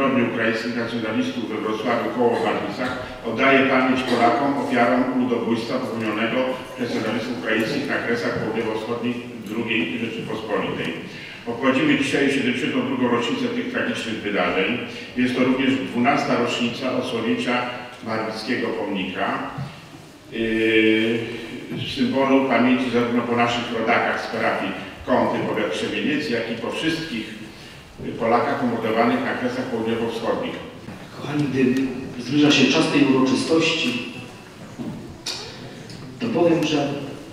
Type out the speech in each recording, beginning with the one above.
zbrodni ukraińskich nacjonalistów we Wrocławiu koło w Barwicach oddaje pamięć Polakom, ofiarom ludobójstwa popełnionego przez nacjonalistów ukraińskich na Kresach Południowo-Wschodnich II Rzeczypospolitej. Obchodzimy dzisiaj 72. rocznicę tych tragicznych wydarzeń. Jest to również 12. rocznica odsłonięcia Barwickiego pomnika, symbolu pamięci zarówno po naszych rodakach z parafii Kąty, powiat Krzemieniec, jak i po wszystkich Polakach pomordowanych na Kresach Południowo-Wschodnich. Kochani, gdy zbliża się czas tej uroczystości, to powiem, że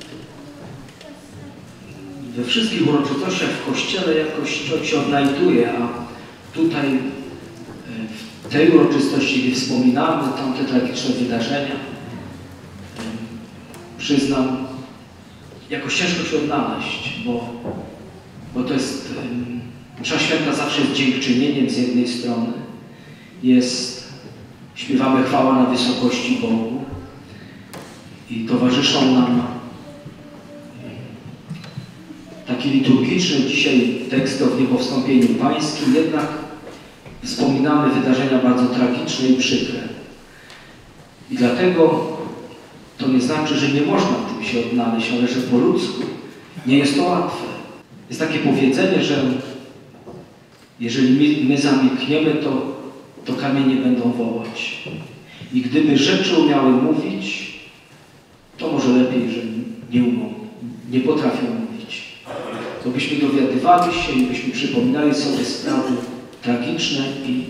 we wszystkich uroczystościach w Kościele jakoś to się odnajduje, a tutaj w tej uroczystości, gdy wspominamy tamte tragiczne wydarzenia, przyznam, jakoś ciężko się odnaleźć, bo to jest, msza święta zawsze jest dziękczynieniem z jednej strony, śpiewamy chwała na wysokości Bogu i towarzyszą nam taki liturgiczny dzisiaj tekst o Niebowstąpieniu Pańskim, jednak wspominamy wydarzenia bardzo tragiczne i przykre. I dlatego to nie znaczy, że nie można w tym się odnaleźć, ale że po ludzku nie jest to łatwe. Jest takie powiedzenie, że jeżeli my zamilkniemy, to kamienie będą wołać. I gdyby rzeczy umiały mówić, to może lepiej, że nie potrafią mówić. To byśmy dowiadywali się i byśmy przypominali sobie sprawy tragiczne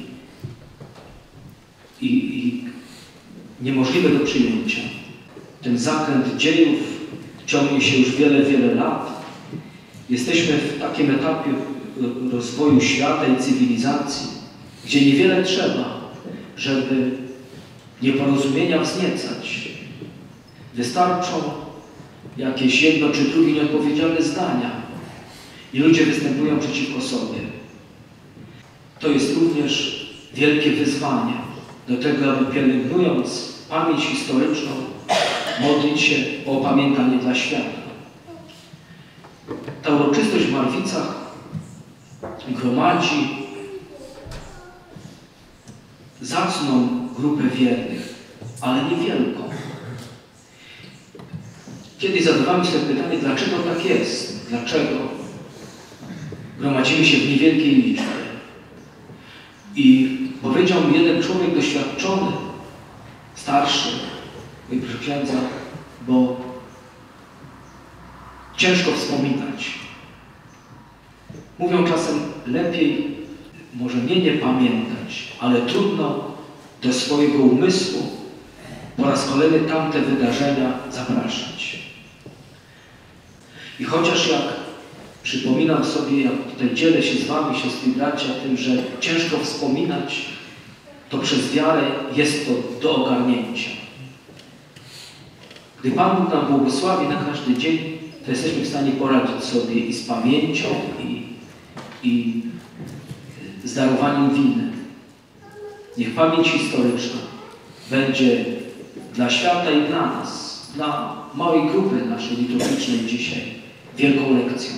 i niemożliwe do przyjęcia. Ten zakręt dziejów ciągnie się już wiele, wiele lat. Jesteśmy w takim etapie rozwoju świata i cywilizacji, gdzie niewiele trzeba, żeby nieporozumienia wzniecać. Wystarczą jakieś jedno czy drugie nieodpowiedzialne zdania i ludzie występują przeciwko sobie. To jest również wielkie wyzwanie do tego, aby pielęgnując pamięć historyczną, modlić się o opamiętanie dla świata. Ta uroczystość w Barwicach gromadzi zacną grupę wiernych, ale niewielką. Kiedyś zadawałem sobie pytanie, dlaczego tak jest? Dlaczego gromadzimy się w niewielkiej liczbie? I powiedział mi jeden człowiek doświadczony, starszy, proszę księdza, bo ciężko wspominać. Mówią czasem lepiej, może nie pamiętać, ale trudno do swojego umysłu po raz kolejny tamte wydarzenia zapraszać. I chociaż jak przypominam sobie, jak tutaj dzielę się z wami, siostry i bracia, tym, że ciężko wspominać, to przez wiarę jest to do ogarnięcia. Gdy Pan Bóg nam błogosławi na każdy dzień, to jesteśmy w stanie poradzić sobie i z pamięcią, i z darowaniem winy. Niech pamięć historyczna będzie dla świata i dla nas, dla małej grupy naszej liturgicznej dzisiaj, wielką lekcją.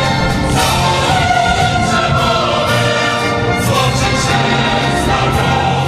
Złoczyć się z narodem.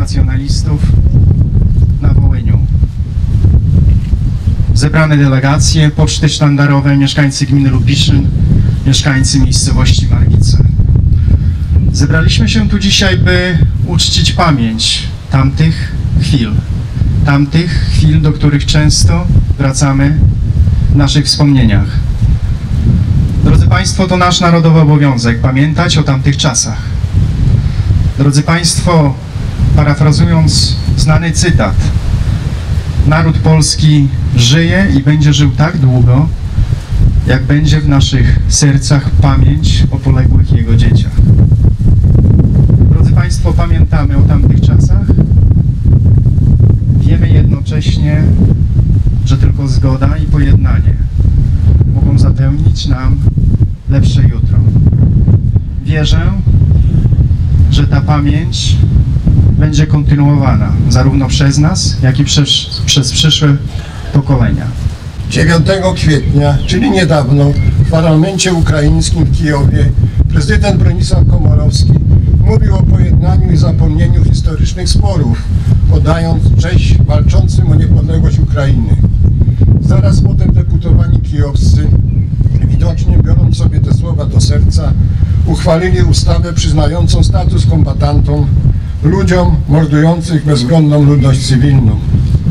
nacjonalistów na Wołyniu. Zebrane delegacje, poczty sztandarowe, mieszkańcy gminy Lubiszyn, mieszkańcy miejscowości Margice. Zebraliśmy się tu dzisiaj, by uczcić pamięć tamtych chwil, do których często wracamy w naszych wspomnieniach. Drodzy Państwo, to nasz narodowy obowiązek pamiętać o tamtych czasach. Drodzy Państwo, parafrazując znany cytat, naród polski żyje i będzie żył tak długo, jak będzie w naszych sercach pamięć o poległych jego dzieciach. Drodzy Państwo, pamiętamy o tamtych czasach. Wiemy jednocześnie, że tylko zgoda i pojednanie mogą zapewnić nam lepsze jutro. Wierzę, że ta pamięć będzie kontynuowana zarówno przez nas, jak i przez przyszłe pokolenia. 9 kwietnia, czyli niedawno, w parlamencie ukraińskim w Kijowie prezydent Bronisław Komorowski mówił o pojednaniu i zapomnieniu historycznych sporów, oddając cześć walczącym o niepodległość Ukrainy. Zaraz potem deputowani kijowscy, widocznie biorąc sobie te słowa do serca, uchwalili ustawę przyznającą status kombatantom, ludziom mordujących bezbronną ludność cywilną.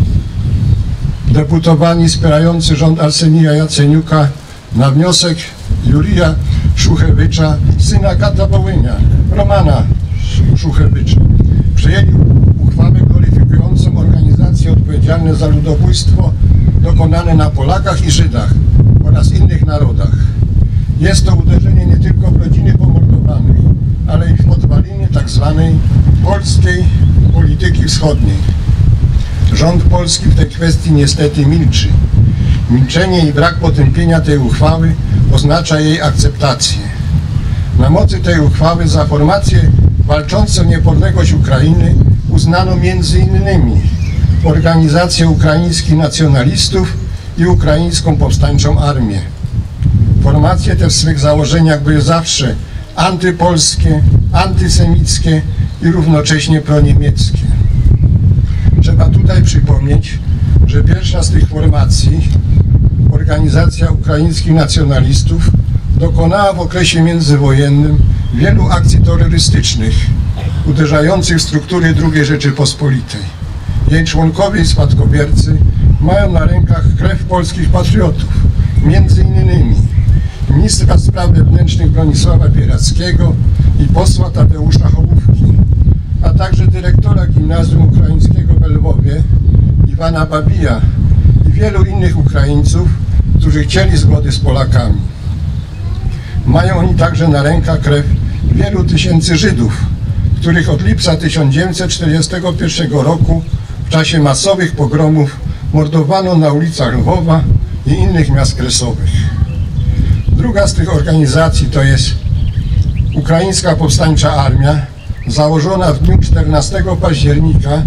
Deputowani wspierający rząd Arsenija Jaceniuka na wniosek Jurija Szuchewycza, syna kata Wołynia, Romana Szuchewycza, przyjęli uchwałę gloryfikującą organizacje odpowiedzialne za ludobójstwo dokonane na Polakach i Żydach oraz innych narodach. Jest to uderzenie nie tylko w rodziny pomordowanych, ale i w podwaliny tzw. polskiej polityki wschodniej. Rząd polski w tej kwestii niestety milczy. Milczenie i brak potępienia tej uchwały oznacza jej akceptację. Na mocy tej uchwały za formacje walczące o niepodległość Ukrainy uznano m.in. Organizację Ukraińskich Nacjonalistów i Ukraińską Powstańczą Armię. Formacje te w swych założeniach były zawsze antypolskie, antysemickie i równocześnie proniemieckie. Trzeba tutaj przypomnieć, że pierwsza z tych formacji, Organizacja Ukraińskich Nacjonalistów, dokonała w okresie międzywojennym wielu akcji terrorystycznych uderzających w struktury II Rzeczypospolitej. Jej członkowie i spadkobiercy mają na rękach krew polskich patriotów, między innymi ministra spraw wewnętrznych Bronisława Bierackiego i posła Tadeusza Hołówki, a także dyrektora Gimnazjum Ukraińskiego w Lwowie Iwana Babija i wielu innych Ukraińców, którzy chcieli zgody z Polakami. Mają oni także na rękach krew wielu tysięcy Żydów, których od lipca 1941 roku w czasie masowych pogromów mordowano na ulicach Lwowa i innych miast kresowych. Druga z tych organizacji to jest Ukraińska Powstańcza Armia, założona w dniu 14 października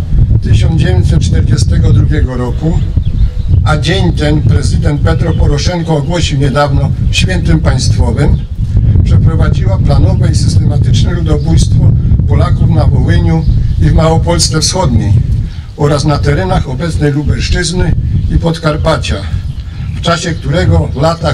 1942 roku, a dzień ten prezydent Petro Poroszenko ogłosił niedawno świętem państwowym, przeprowadziła planowe i systematyczne ludobójstwo Polaków na Wołyniu i w Małopolsce Wschodniej oraz na terenach obecnej Lubelszczyzny i Podkarpacia, w czasie którego w latach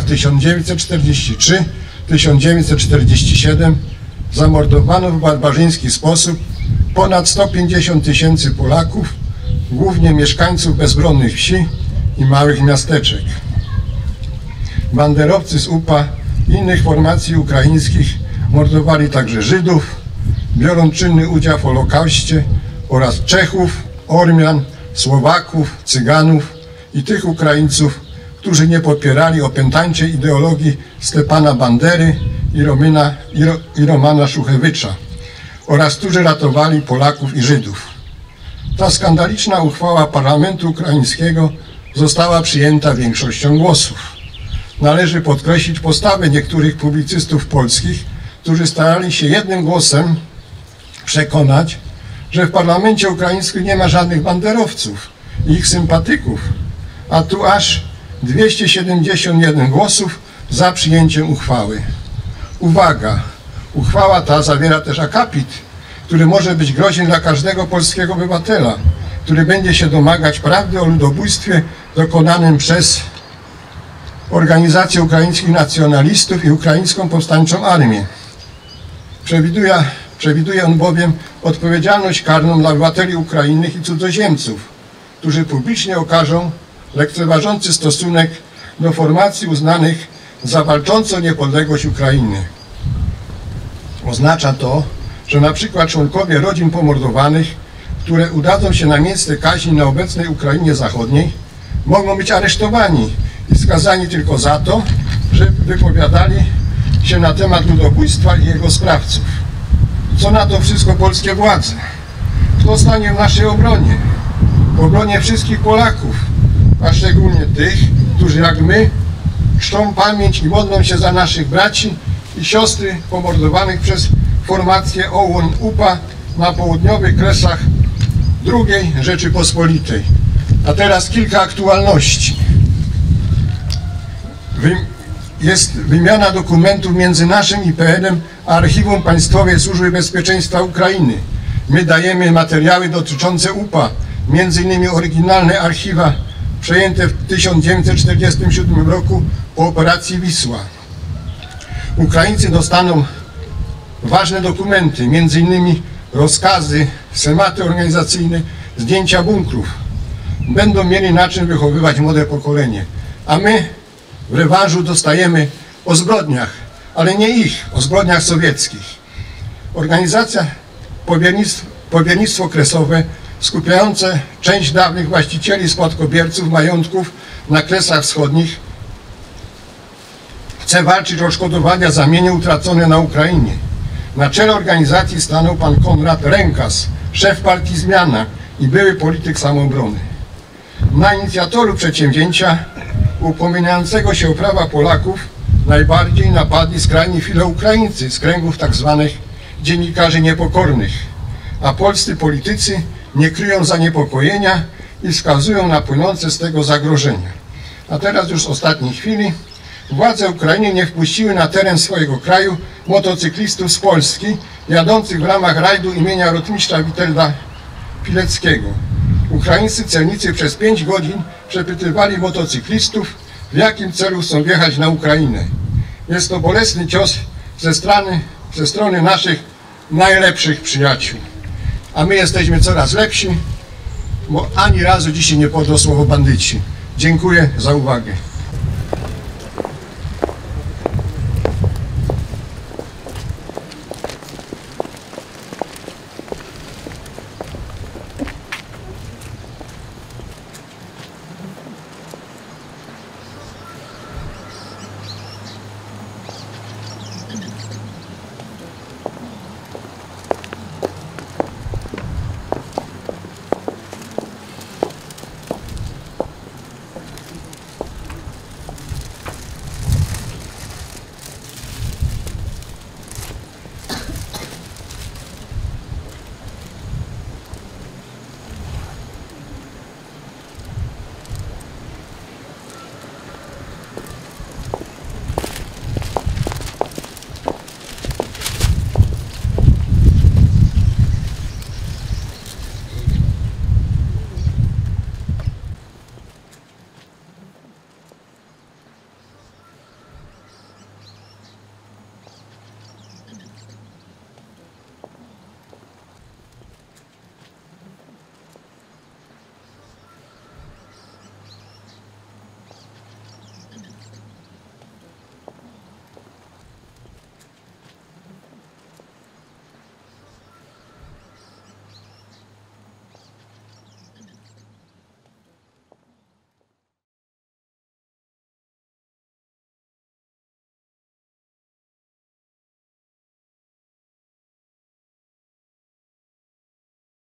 1943-1947 zamordowano w barbarzyński sposób ponad 150 000 Polaków, głównie mieszkańców bezbronnych wsi i małych miasteczek. Banderowcy z UPA i innych formacji ukraińskich mordowali także Żydów, biorąc czynny udział w Holokauście, oraz Czechów, Ormian, Słowaków, Cyganów i tych Ukraińców, którzy nie popierali opętańczej ideologii Stepana Bandery i Romana Szuchewycza oraz którzy ratowali Polaków i Żydów. Ta skandaliczna uchwała parlamentu ukraińskiego została przyjęta większością głosów. Należy podkreślić postawę niektórych publicystów polskich, którzy starali się jednym głosem przekonać, że w parlamencie ukraińskim nie ma żadnych banderowców i ich sympatyków, a tu aż 271 głosów za przyjęciem uchwały. Uwaga! Uchwała ta zawiera też akapit, który może być groźny dla każdego polskiego obywatela, który będzie się domagać prawdy o ludobójstwie dokonanym przez organizację ukraińskich nacjonalistów i ukraińską powstańczą armię. Przewiduje on bowiem odpowiedzialność karną dla obywateli Ukrainy i cudzoziemców, którzy publicznie okażą lekceważący stosunek do formacji uznanych za walczącą niepodległość Ukrainy. Oznacza to, że na przykład członkowie rodzin pomordowanych, które udadzą się na miejsce kaźni na obecnej Ukrainie Zachodniej, mogą być aresztowani i skazani tylko za to, że wypowiadali się na temat ludobójstwa i jego sprawców. Co na to wszystko polskie władze? Kto stanie w naszej obronie? W obronie wszystkich Polaków, a szczególnie tych, którzy jak my czczą pamięć i modlą się za naszych braci i siostry pomordowanych przez formację OUN-UPA na południowych kresach II Rzeczypospolitej. A teraz kilka aktualności. Jest wymiana dokumentów między naszym IPN-em a Archiwum Państwowej Służby Bezpieczeństwa Ukrainy. My dajemy materiały dotyczące UPA, między innymi oryginalne archiwa przejęte w 1947 roku po operacji Wisła. Ukraińcy dostaną ważne dokumenty, między innymi rozkazy, schematy organizacyjne, zdjęcia bunkrów. Będą mieli na czym wychowywać młode pokolenie. A my w rewanżu dostajemy o zbrodniach, ale nie ich, o zbrodniach sowieckich. Organizacja Powiernictwo Kresowe, skupiające część dawnych właścicieli spadkobierców majątków na Kresach Wschodnich, chce walczyć o odszkodowania za mienie utracone na Ukrainie. Na czele organizacji stanął pan Konrad Rękas, szef partii Zmiana i były polityk samoobrony. Na inicjatorów przedsięwzięcia upominającego się o prawa Polaków najbardziej napadli skrajni filoukraińcy z kręgów tzw. dziennikarzy niepokornych, a polscy politycy nie kryją zaniepokojenia i wskazują na płynące z tego zagrożenia. A teraz już w ostatniej chwili władze Ukrainy nie wpuściły na teren swojego kraju motocyklistów z Polski jadących w ramach rajdu imienia rotmistrza Witolda Pileckiego. Ukraińscy celnicy przez 5 godzin przepytywali motocyklistów, w jakim celu chcą wjechać na Ukrainę. Jest to bolesny cios ze strony naszych najlepszych przyjaciół. A my jesteśmy coraz lepsi, bo ani razu dzisiaj nie padło słowo bandyci. Dziękuję za uwagę.